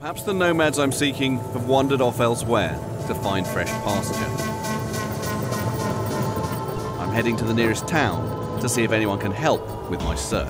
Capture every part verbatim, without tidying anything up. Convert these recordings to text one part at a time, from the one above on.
Perhaps the nomads I'm seeking have wandered off elsewhere to find fresh pasture. I'm heading to the nearest town to see if anyone can help with my search.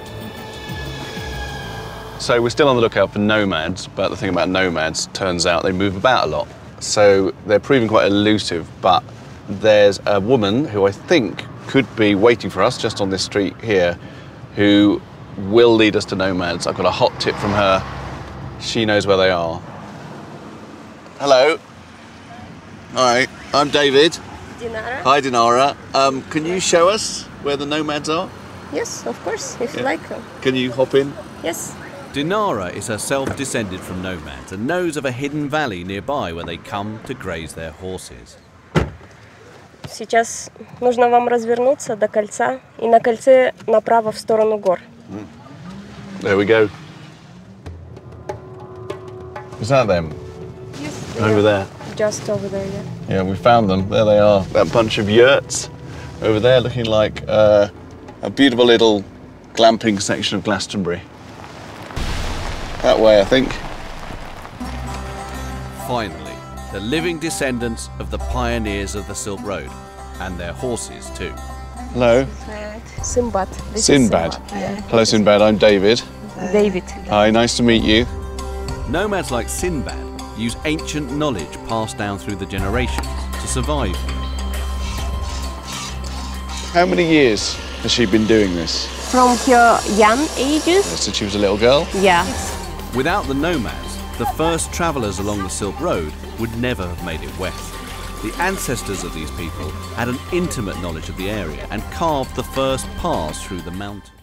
So we're still on the lookout for nomads, but the thing about nomads, turns out they move about a lot. So they're proving quite elusive, but there's a woman who I think could be waiting for us just on this street here, who will lead us to nomads. I've got a hot tip from her. She knows where they are. Hello. Hi, I'm David. Dinara. Hi, Dinara. Um, can you show us where the nomads are? Yes, of course, if Yeah. you like. Can you hop in? Yes. Dinara is herself descended from nomads and knows of a hidden valley nearby where they come to graze their horses. Сейчас нужно вам развернуться до кольца и на кольце направо в сторону гор. There we go. Is that them? Yes. Over there. Just over there, yeah. Yeah, we found them. There they are. That bunch of yurts over there, looking like uh, a beautiful little glamping section of Glastonbury. That way, I think. Finally, the living descendants of the pioneers of the Silk Road, and their horses too. Hello. Sinbad. This is Sinbad. Yeah. Hello, Sinbad. I'm David. David. Hi, nice to meet you. Nomads like Sinbad use ancient knowledge passed down through the generations to survive. How many years has she been doing this? From her young ages? Since she was a little girl? Yeah. Without the nomads, the first travellers along the Silk Road would never have made it west. The ancestors of these people had an intimate knowledge of the area and carved the first paths through the mountains.